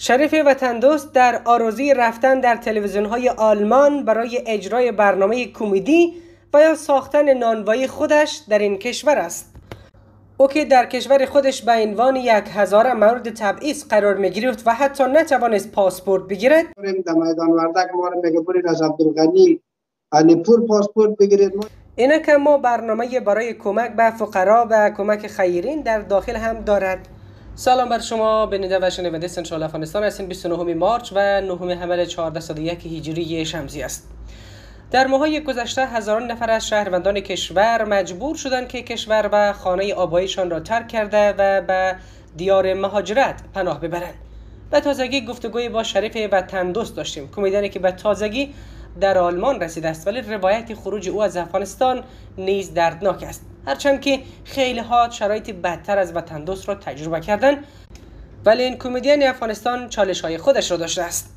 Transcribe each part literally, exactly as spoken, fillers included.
شریف وطن دوست در آرزوی رفتن در تلویزیون‌های آلمان برای اجرای برنامه کمدی و یا ساختن نانوایی خودش در این کشور است. او که در کشور خودش به عنوان یک هزاره مورد تبعیض قرار می‌گرفت و حتی نتوانست پاسپورت بگیرد. در میدان وردک ما رو میگه برید از عبدالغنی علی پور پاسپورت بگیرید. اینه که ما برنامه برای کمک به فقرا و کمک خیرین در داخل هم دارد. سلام بر شما بیننده و شنونده سنترال افغانستان هستین. بیست و نهم مارچ و نهم حمل چهارصد و یک هجری شمسی است. در ماه‌های گذشته هزاران نفر از شهروندان کشور مجبور شدند که کشور و خانه آبایشان را ترک کرده و به دیار مهاجرت پناه ببرند. به تازگی گفتگوی با شریف وطن دوست داشتیم، کمدیانی که به تازگی در آلمان رسیده است، ولی روایت خروج او از افغانستان نیز دردناک است. هرچند که خیلی ها شرایط بدتر از وطن دوست را تجربه کردند، ولی این کمدین افغانستان چالش های خودش را داشته است.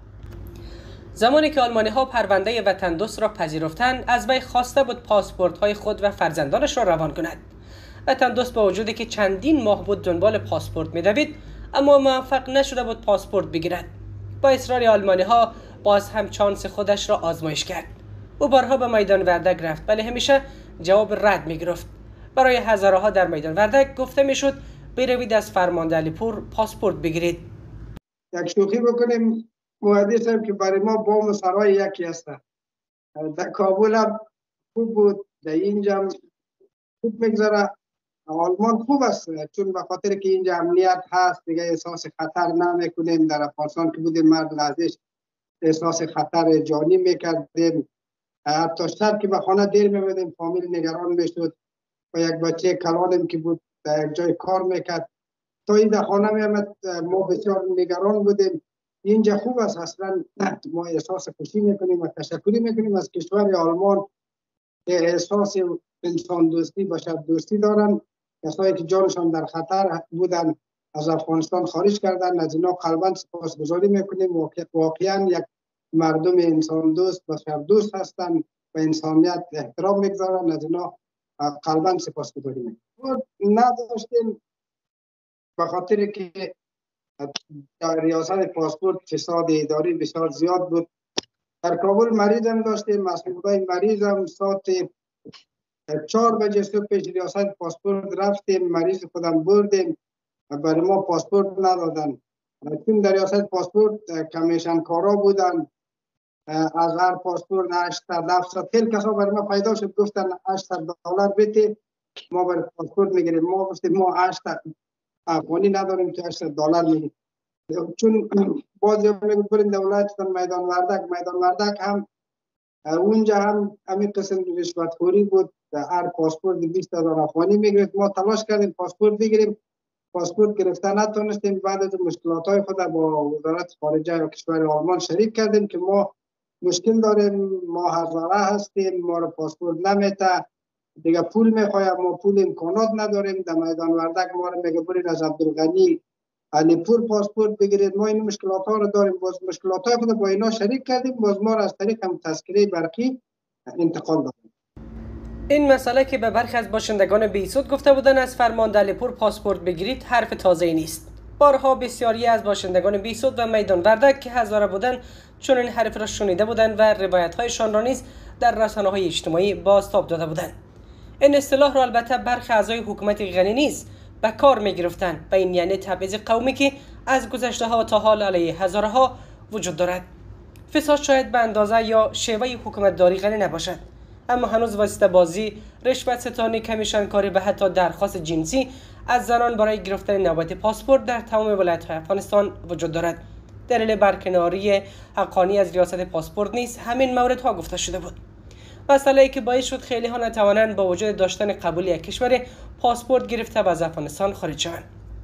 زمانی که آلمانی ها پرونده وطن دوست را پذیرفتند، از وی خواسته بود پاسپورت های خود و فرزندانش را روان کند. وطن دوست با وجودی که چندین ماه بود دنبال پاسپورت می‌دوید، اما موفق نشده بود پاسپورت بگیرد. با اصرار آلمانی ها باز هم چانس خودش را آزمایش کرد. او بارها به میدان وردک رفت، ولی همیشه جواب رد می‌گرفت. برای هزاره ها در میدان وردک گفته میشد بروید از فرمانده علی پور پاسپورت بگیرید. یک شوخی بکنیم، مهندس صاحب که برای ما بام سرای یکی هست. در کابل هم خوب بود، در اینجا خوب میگذره. آلمان خوب است چون به خاطر که اینجا امنیت هست، دیگه احساس خطر نمیکنیم. در افغانستان که بودیم مرد لازش احساس خطر جانی میکردیم. حتی شب که به خانه دیر میمدیم فامیل نگران میشد و یک بچه کلانم که بود در یک جای کار میکرد تا این در خانه میامد ما بسیار نگران بودیم. اینجا خوب است، اصلا ما احساس خوشی میکنیم و تشکری میکنیم از کشور آلمان که احساس انسان دوستی بشر دوستی دارن. کسایی که جانشان در خطر بودن از افغانستان خارج کردن، از اینا قلباً سپاسگزاری میکنیم. واقعا یک مردم انسان دوست بشر دوست هستند و انسانیت احترام میگذارن، از اینا قلباً سپاسگزاری میکنیم. نداشتیم به خاطر که ریاست پاسپورت فساد اداری بسیار زیاد بود. در کابل مریض هم داشتیم، مسئولای مریض هم ساعت چهار بجه صبح پیش ریاست پاسپورت رفتیم، مریض خودم بردیم، برای ما پاسپورت ندادن. چون در ریاست پاسپورت کمیشن کارا بودن، از هر پاسپورت هشتصد هفتصد خیلی کسا برای ما پیدا شد، گفتن هشتصد دلار بده ما برای پاسپورت میگیریم. ما گفتیم ما هشتصد افغانی نداریم که هشتصد دلار میگیریم. چون بازی میگو برین دولت میدان وردک، میدان وردک هم اونجا هم همین قسم رشوتخوری بود. هر پاسپورت بیست هزار افغانی میگرفت. ما تلاش کردیم پاسپورت بگیریم، پاسپورت گرفتن نتونستیم. بعد از مشکلات های خود با وزارت خارجه یا کشور آلمان شریک کردیم که ما مشکل داریم، ما هزاره هستیم، ما رو پاسپورت نمیته، دیگه پول میخوایم، ما پول امکانات نداریم. در میدان وردک ما رو میگه برید از عبدالغنی علی پور پاسپورت بگیرید. ما این مشکلات ها رو داریم، باز مشکلات های خود با اینا شریک کردیم، باز ما را از طریق هم تذکره برقی انتقال دادیم. این مسئله که به برخی از باشندگان بیسود گفته بودن از فرمانده علی پور پاسپورت بگیرید حرف تازه نیست. بارها بسیاری از باشندگان بیسود و میدان وردک که هزاره بودند چون این حرف را شنیده بودند و روایت هایشان را نیز در رسانه های اجتماعی بازتاب داده بودند. این اصطلاح را البته برخی اعضای حکومت غنی نیز به کار می گرفتند و این یعنی تبعیض قومی که از گذشته ها تا حال علیه هزاره ها وجود دارد. فساد شاید به اندازه یا شیوه حکومت داری غنی نباشد، اما هنوز واسطه بازی، رشوت ستانی، کمیشن کاری و حتی درخواست جنسی از زنان برای گرفتن نوبت پاسپورت در تمام ولایت‌های افغانستان وجود دارد. دلیل برکناری حقانی از ریاست پاسپورت نیز همین موردها گفته شده بود. مسئله‌ای که باعث شد خیلی ها نتوانند با وجود داشتن قبول یک کشور پاسپورت گرفته و از افغانستان خارج شوند.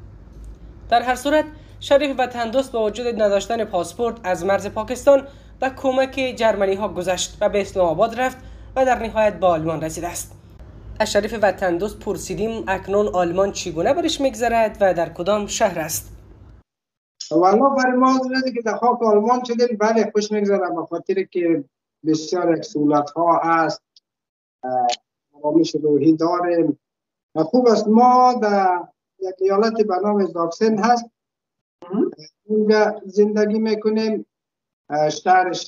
در هر صورت شریف وطن دوست با وجود نداشتن پاسپورت از مرز پاکستان و کمک جرمنی ها گذشت و به اسلام آباد رفت و در نهایت به آلمان رسیده است. از شریف وطن دوست پرسیدیم اکنون آلمان چگونه برش میگذرد و در کدام شهر است؟ والله برای ما زندگی که در خاک آلمان شدیم بله خوش میگذره، به خاطر که بسیار یک سهولت ها هست، آرامش روحی داریم. خوب است. ما در یک ایالت به نام زاکسن هست، اینجا زندگی میکنیم. شهرش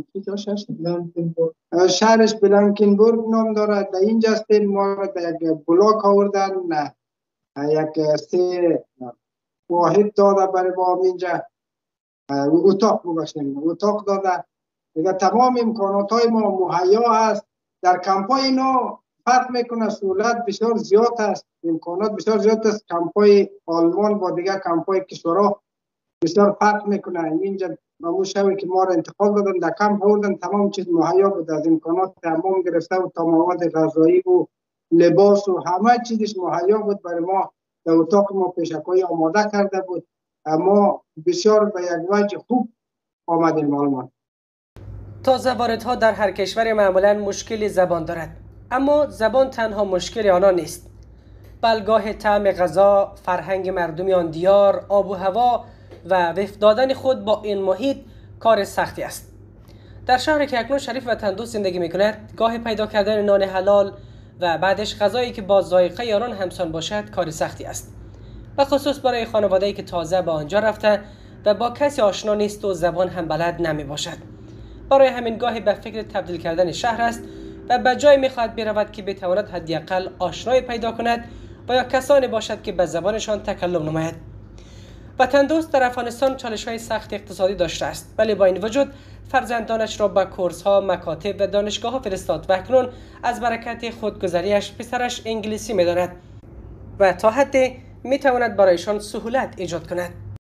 شهرش بلانکینبورگ نام دارد. در اینجا هستیم. ما را در یک بلاک آوردن، یک سه واحد داده برای ما اینجا، اتاق ببخشید اتاق داده. دیگه تمام امکانات های ما مهیا است. در کمپای اینا فرق میکنه، سهولت بسیار زیاد است، امکانات بسیار زیاد است. کمپای آلمان با دیگه کمپای کشورها بسیار فرق میکنه. اینجا اون شوی که ما را انتقال دادن در کمپ آوردن، تمام چیز مهیا بود، از امکانات تمام گرفته و تا مواد غذایی و لباس و همه چیزش مهیا بود برای ما. در اتاق ما پیشک‌های آماده کرده بود. ما بسیار به یک وجه خوب آمدیم آلمان. تازه واردها در هر کشور معمولا مشکل زبان دارد، اما زبان تنها مشکل آنها نیست. بلگاه طعم غذا، فرهنگ مردم آن دیار، آب و هوا و وفق دادن خود با این محیط کار سختی است. در شهری که اکنون شریف و تندوست زندگی می‌کند، گاه پیدا کردن نان حلال و بعدش غذایی که با ذائقه آن همسان باشد کار سختی است، و خصوص برای خانواده‌ای که تازه به آنجا رفته و با کسی آشنا نیست و زبان هم بلد نمی باشد. برای همین گاهی به فکر تبدیل کردن شهر است و به جای می‌خواهد برود که بتواند حداقل آشنایی پیدا کند و یا کسانی باشد که به زبانشان تکلم نماید. و تندوست در افغانستان چالش‌های سخت اقتصادی داشته است، ولی با این وجود فرزندانش را به کورس‌ها، مکاتب و دانشگاه‌ها فرستاد و اکنون از برکت خودگذری‌اش پسرش انگلیسی می‌داند و تا حدی می‌تواند برایشان سهولت ایجاد کند.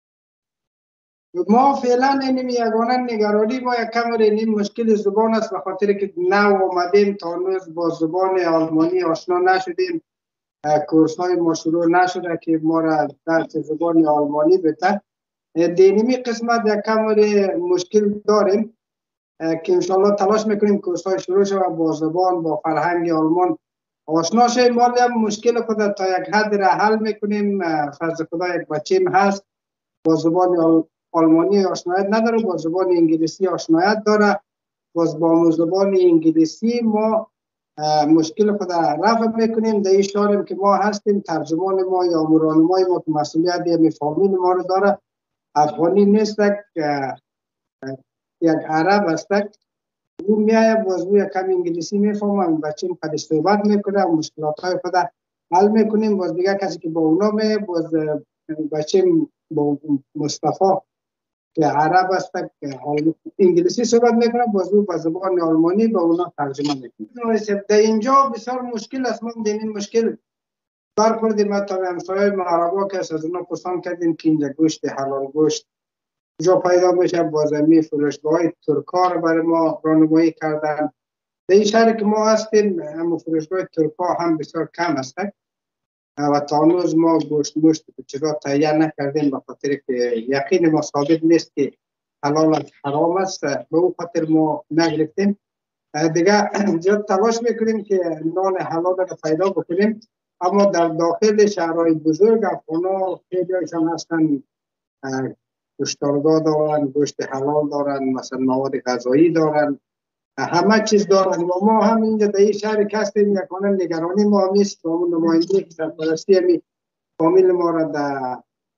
ما فعلا اینم یگانه نگرانی ما یک کم این مشکل زبان است، به خاطر که نو آمدیم تا هنوز با زبان آلمانی آشنا نشدیم. کورس های ما شروع نشده که ما را درس زبان آلمانی بده. دینمی قسمت یک کم مشکل داریم که انشاءالله تلاش میکنیم کورس های شروع شود با زبان، با فرهنگ آلمان آشنا شیم. ما هم مشکل خود تا یک حد را حل میکنیم. فرض خدا یک بچیم هست با زبان آلمانی آشنایت نداره، با زبان انگلیسی آشنایت داره. باز با زبان انگلیسی ما مشکل خود رفع میکنیم. در این شهریم که ما هستیم، ترجمان ما یا مرانمای ما که مسئولیت یه فامیل ما رو داره، افغانی نیست، یک عرب است. اون میایه باز او یک کم انگلیسی میفهمم، بچیم قد صحبت میکنه، مشکلات های خود حل میکنیم. باز دیگه کسی که با اونا می باز بچیم با مصطفی که عرب است که انگلیسی صحبت میکنه، باز او با زبان آلمانی با اونا ترجمه میکنه. در اینجا بسیار مشکل است. ما این مشکل برخوردیم. حتی همسایه معربا که از اونا پرسان کردیم که اینجا گوشت حلال گوشت جا پیدا میشه، بازمی فروشگاه های ترکا رو برای ما راهنمایی کردن. در این شهر که ما هستیم هم فروشگاه ترکا هم بسیار کم است و تا هنوز ما گوشت گوشت چرا تهیه نکردیم، به خاطر که یقین ما ثابت نیست که حلال است حرام است، به اون خاطر ما نگرفتیم. دیگه زیاد تلاش میکنیم که نان حلال رو پیدا بکنیم، اما در داخل شهرهای بزرگ افغانا خیلی هایشان هستن گوشتارگاه دارن، گوشت حلال دارن، مثلا مواد غذایی دارن، همه چیز دارن. و ما هم اینجا در این شهر که هستیم یکانه نگرانی ما همیست که همون نماینده که سرپرستی همی فامیل ما را در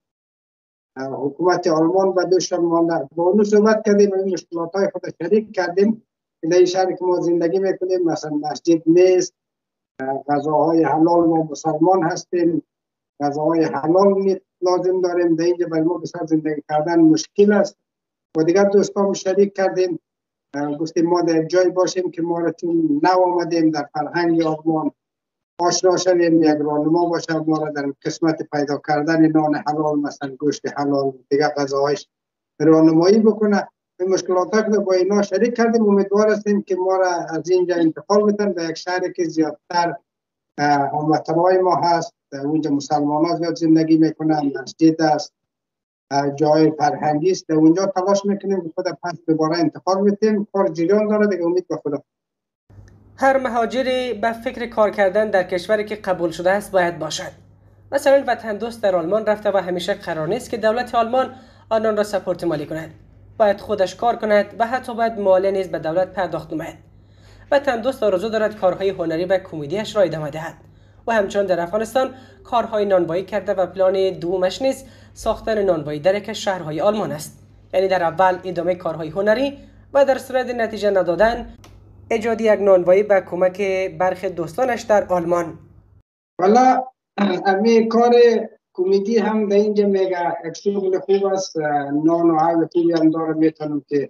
حکومت آلمان به دوشان مانده با اونو صحبت کردیم و این مشکلات های خود شریک کردیم. در این شهر که ما زندگی میکنیم مثلا مسجد نیست، غذاهای حلال ما مسلمان هستیم، غذاهای حلال لازم داریم. در اینجا برای ما بسیار زندگی کردن مشکل است و دیگر دوستان شریک کردیم، گفتیم ما در جای باشیم که ما را چون نو آمدیم در فرهنگ آلمان آشنا شدیم، یک راهنما باشه ما را در قسمت پیدا کردن نان حلال مثلا گوشت حلال دیگر غذاهایش راهنمایی بکنه. این مشکلات ها با اینا شریک کردیم. امیدوار هستیم که ما را از اینجا انتقال بدن به یک شهری که زیادتر هموطنهای ما هست، اونجا مسلمان ها زیاد زندگی میکنن، مسجد است، جای فرهنگی است. اونجا تلاش میکنیم که خود پس دوباره انتقال بدیم. کار جریان داره دیگه، امید به خدا. هر مهاجری به فکر کار کردن در کشوری که قبول شده است باید باشد. مثلا وطندوست در آلمان رفته و همیشه قرار نیست که دولت آلمان آنان را سپورت مالی کند. باید خودش کار کند و حتی باید مالی نیز به دولت پرداخت نماید. وطندوست آرزو دارد کارهای هنری و کمدیش را ادامه دهد و همچنان در افغانستان کارهای نانوایی کرده و پلان دومش نیز ساختن نانوایی در یک از شهرهای آلمان است. یعنی در اول ادامه کارهای هنری و در صورت نتیجه ندادن ایجاد یک نانوایی به کمک برخی دوستانش در آلمان. والا امی کار کمدی هم در اینجا میگه یک شغل خوب است، نان و حال خوبی هم داره، میتونم که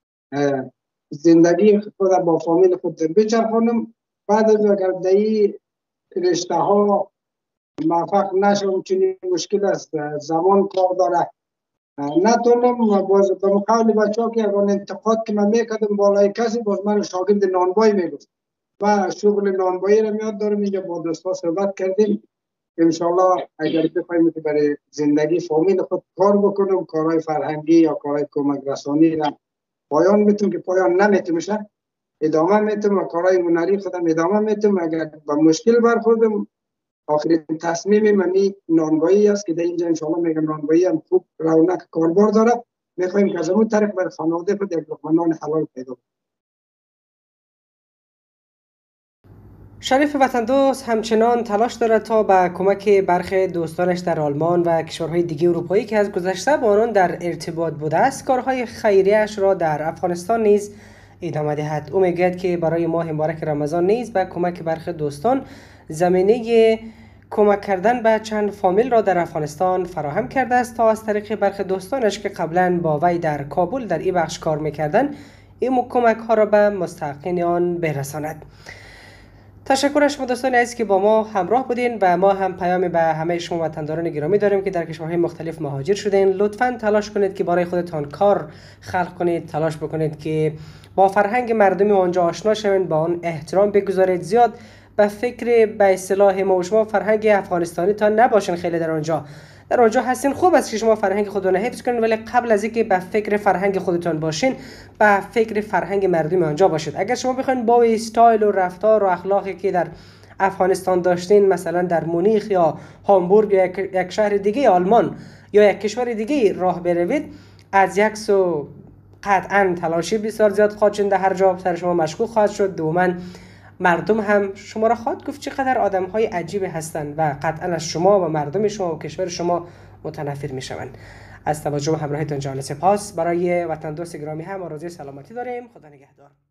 زندگی خود با فامیل خود بچرخانم. بعد از اگر در این رشته ها موفق نشم، چون مشکل است، زمان کار داره، نتونم باز به مقابل بچه ها که اگر انتقاد که من میکردم بالای کسی، باز من شاگرد نانوایی میگفت و شغل نانوایی را میاد دارم. اینجا با دوستا صحبت کردیم، انشالله اگر بخوایم که برای زندگی فامیل خود کار بکنم، کارهای فرهنگی یا کارهای کمک رسانی را پایان میتونم که پایان نمیتونم ادامه میتونم و کارهای هنری خودم ادامه میتونم. اگر با مشکل برخوردم، آخرین تصمیم منی نانوایی است که در اینجا انشالله میگم نانوایی هم خوب رونق کاربار داره. میخوایم که از اون طریق بر خانواده خود یک لقمه نان حلال پیدا کنیم. شریف وطن دوست همچنان تلاش دارد تا با کمک برخی دوستانش در آلمان و کشورهای دیگه اروپایی که از گذشته با آنان در ارتباط بوده است، کارهای خیریه‌اش را در افغانستان نیز ادامه دهد. او میگوید که برای ماه مبارک رمضان نیز با کمک برخی دوستان زمینه کمک کردن به چند فامیل را در افغانستان فراهم کرده است تا از طریق برخی دوستانش که قبلا با وی در کابل در این بخش کار میکردن، این کمک ها را به مستحقین آن برساند. تشکر از شما دوستان عزیز که با ما همراه بودین و ما هم پیام به همه شما وطنداران گرامی داریم که در کشورهای مختلف مهاجر شدین. لطفاً تلاش کنید که برای خودتان کار خلق کنید، تلاش بکنید که با فرهنگ مردمی آنجا آشنا شوید، با آن احترام بگذارید، زیاد به فکر به اصطلاح ما و شما فرهنگ افغانستانی تا نباشین. خیلی در آنجا در آنجا هستین، خوب است که شما فرهنگ خودتون حفظ کنید، ولی قبل از اینکه به فکر فرهنگ خودتان باشین، به فکر فرهنگ مردم آنجا باشید. اگر شما بخواید با استایل و رفتار و اخلاقی که در افغانستان داشتین، مثلا در مونیخ یا هامبورگ یا یک شهر دیگه آلمان یا یک کشور دیگه راه بروید، از یک سو قطعا تلاشی بسیار زیاد خواهد شد، در هر جا سر شما مشغول خواهد شد. دوما مردم هم شما را خواهد گفت چقدر آدم های عجیب هستند و قطعا از شما و مردم شما و کشور شما متنفر می شوند. از توجه و همراهیتان جان سپاس. برای وطن دوست گرامی هم آرزوی سلامتی داریم. خدا نگهدار.